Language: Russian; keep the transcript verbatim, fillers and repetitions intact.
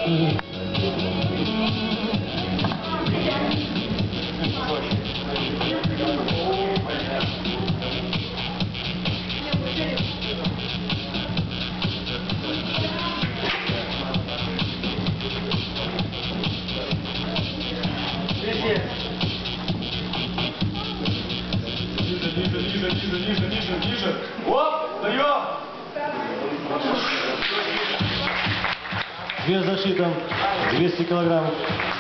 Ниже, ниже, ниже, ниже, ниже, ниже. Оп, даем. Вес защитом двести килограмм.